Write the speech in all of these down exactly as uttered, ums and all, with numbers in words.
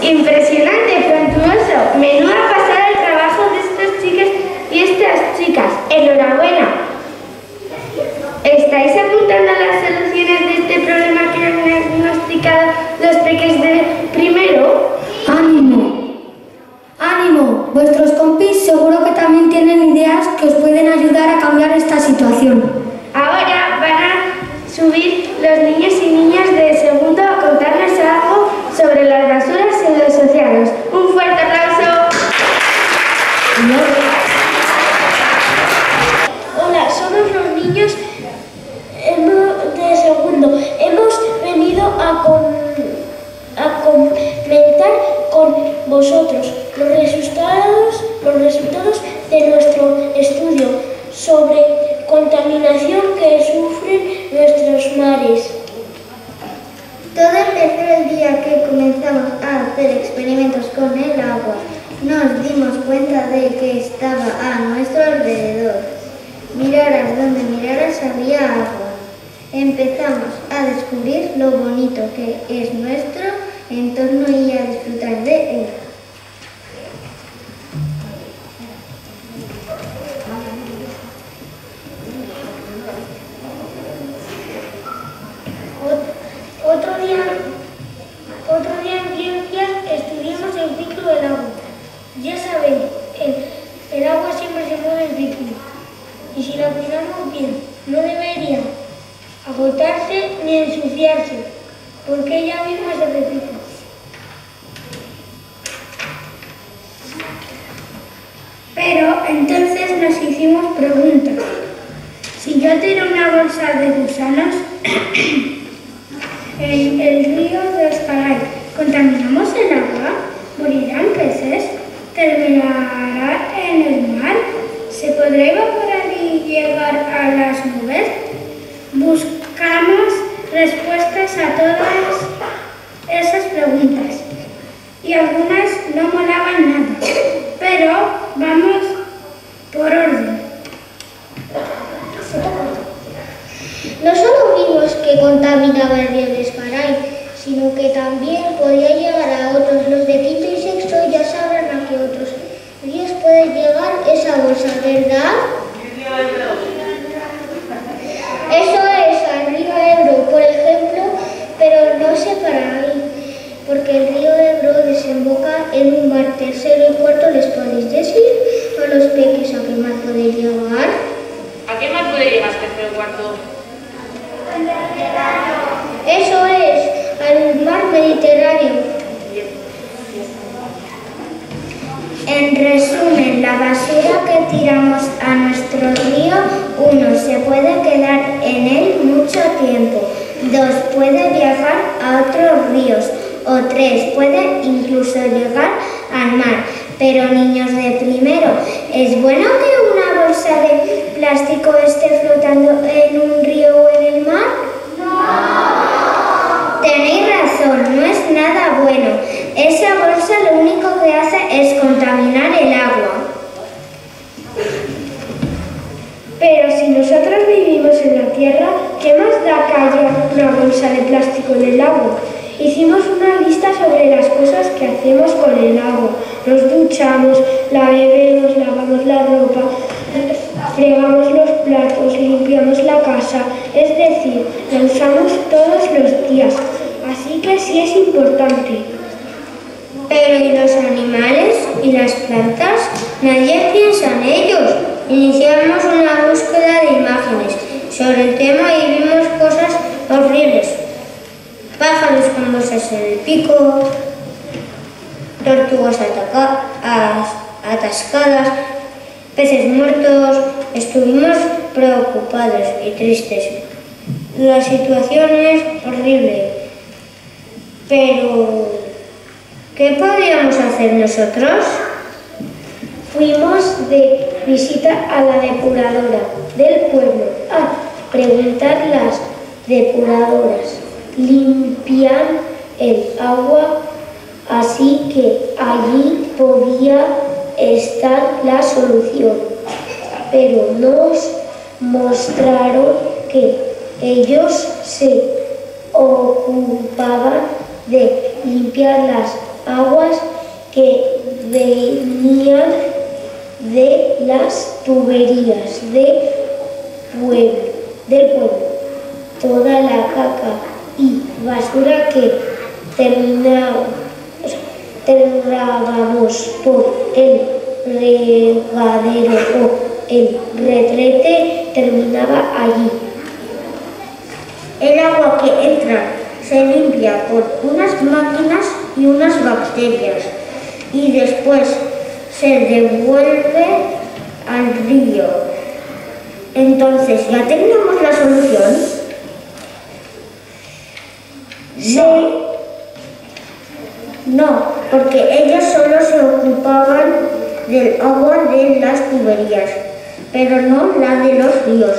Impresionante, Fructuoso. Menuda pasada el trabajo de estos chicos y estas chicas. Enhorabuena. ¿Estáis apuntando a las soluciones de este problema que han diagnosticado los peques de primero? ¡Ánimo! ¡Ánimo! Vuestros compis seguro que también tienen ideas que os pueden ayudar a cambiar esta situación. Ahora van a subir los niños y niñas de segundo a contarnos algo sobre las basuras en los océanos. Un fuerte aplauso. Hola, somos los niños de segundo. Hemos venido a, con, a comentar con vosotros los resultados, los resultados de nuestro estudio sobre contaminación que sufren nuestros mares. Todo empezó el día que comenzamos a hacer experimentos con el agua. Nos dimos cuenta de que estaba a nuestro alrededor. Miraras donde miraras había agua. Empezamos a descubrir lo bonito que es nuestro entorno y a disfrutar de él. Otro día, otro día en ciencias estudiamos el ciclo del agua. Ya sabéis, el, el agua siempre se mueve en ciclo y si la cuidamos bien, no debería agotarse ni ensuciarse, porque ella misma se recicla. Pero entonces nos hicimos preguntas. Si yo tiro una bolsa de gusanos en el río de Esparay, ¿contaminamos el agua? ¿Morirán peces? ¿Terminará en el mar? ¿Se podrá evaporar y llegar a las nubes? Buscamos respuestas a todas esas preguntas y algunas no molaban nada, pero vamos por orden. No solo vimos que contaminaba el río de Esparay, sino que también podía llegar a otros. Los de quinto y sexto ya sabrán a qué otros ríos puede llegar esa bolsa, ¿verdad? Eso es, al río Ebro, por ejemplo, pero no se para ahí, porque el río Ebro desemboca en un mar. Tercero y cuarto, ¿les podéis decir a los peques a qué mar puede llegar? ¿A qué mar puede llegar tercero y cuarto? Eso es, al mar Mediterráneo. En resumen, la basura que tiramos a nuestro río, uno, se puede quedar en él mucho tiempo, dos, puede viajar a otros ríos, o tres, puede incluso llegar al mar. Pero niños de primero, ¿es bueno que una bolsa de plástico esté flotando en un río o en el mar? ¡No! Tenéis razón, no es nada bueno. Esa bolsa lo único que hace es contaminar el agua. Pero si nosotros vivimos en la tierra, ¿qué más da que haya una bolsa de plástico en el agua? Hicimos una lista sobre las cosas que hacemos con el agua. Nos duchamos, la bebemos, lavamos la ropa, fregamos los platos, limpiamos la casa, es decir, la usamos todos los días. Así que sí es importante. Pero ¿y los animales y las plantas? Nadie piensa en ellos. Iniciamos una búsqueda de imágenes sobre el tema y vimos cosas horribles. Pájaros con bolsas en el pico, tortugas atascadas, peces muertos. Estuvimos preocupados y tristes. La situación es horrible, pero ¿qué podíamos hacer nosotros? Fuimos de visita a la depuradora del pueblo a preguntar a las depuradoras. Limpian el agua, así que allí podía estar la solución. Pero nos mostraron que ellos se ocupaban de limpiar las aguas que venían de las tuberías de pueblo, del pueblo. Toda la caca y basura que terminaba, terminábamos por el regadero o el retrete terminaba allí. El agua que entra se limpia por unas máquinas y unas bacterias y después se devuelve al río. Entonces, ¿ya tenemos la solución? Sí. No, porque ellos solo se ocupaban del agua de las tuberías, pero no la de los ríos.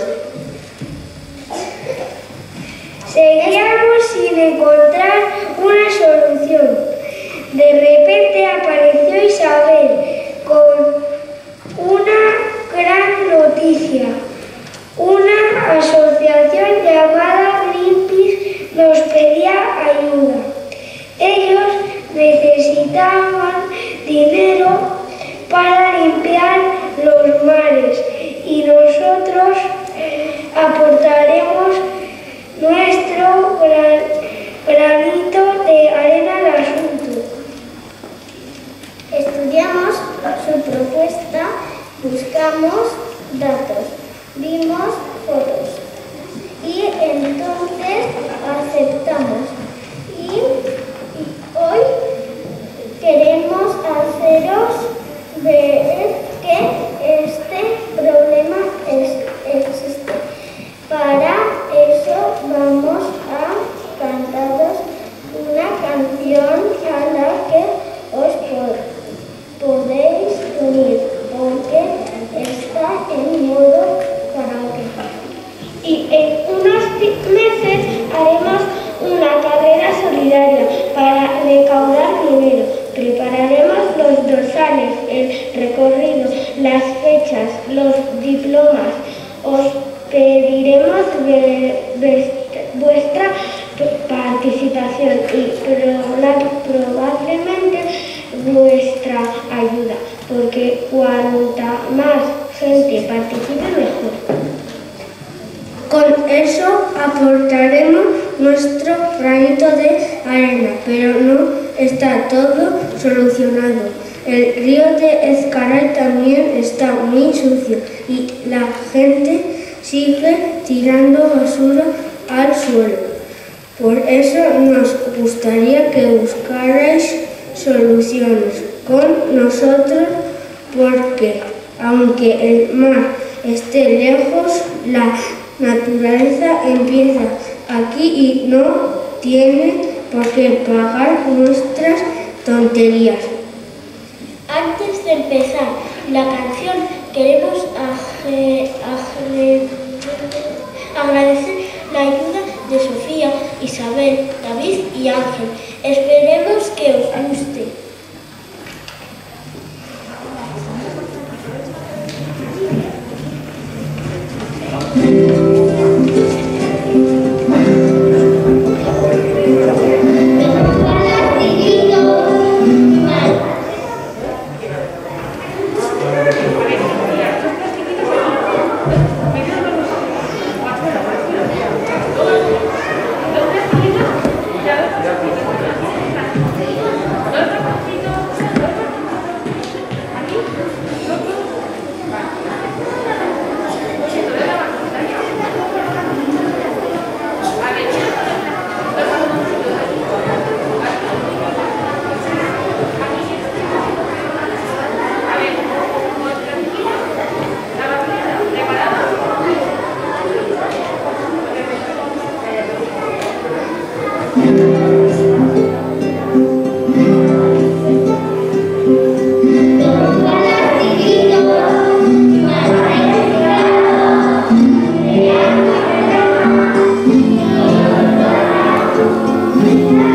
Seguíamos sin encontrar una solución. De repente apareció Isabel con una gran noticia. Una asociación llamada Greenpeace nos pedía ayuda. Ellos necesitaban dinero para limpiar los mares y nosotros aportaremos nuestro gran, granito de arena al asunto. Estudiamos su propuesta, buscamos datos, vimos fotos y entonces aceptamos. Y, y hoy queremos haceros ver que este problema es, existe. Para eso vamos a cantaros una canción a la que os po podéis unir, porque está en modo karaoke. Y en unos meses haremos una carrera solidaria para recaudar dinero. Prepararemos los dorsales, el recorrido, las fechas, los diplomas. Os pediremos vuestra participación y probablemente vuestra ayuda, porque cuanta más gente participe, mejor. Con eso aportaremos nuestro granito de arena, pero no está todo solucionado. El río de Ezcaray también está muy sucio y la gente sigue tirando basura al suelo. Por eso nos gustaría que buscarais soluciones con nosotros, porque aunque el mar esté lejos, la naturaleza empieza aquí y no tiene por qué pagar nuestras tonterías. Antes de empezar la canción, queremos agradecer la ayuda de Sofía, Isabel, David y Ángel. Esperemos que os guste. Thank you.